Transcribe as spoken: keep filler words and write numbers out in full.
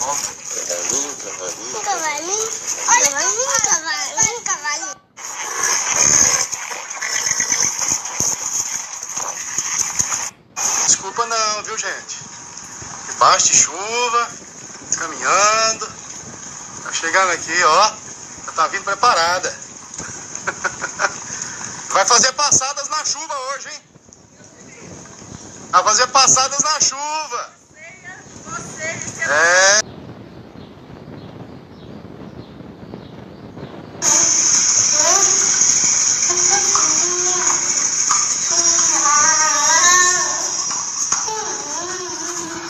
Cavalinho, cavalinho. Um cavalinho. Olha, cavalinho, cavalinho, cavalinho. Desculpa não, viu, gente? Debaixo de chuva, caminhando. Tá chegando aqui, ó. Já tá vindo preparada. Vai fazer passadas na chuva hoje, hein? Vai fazer passadas na chuva.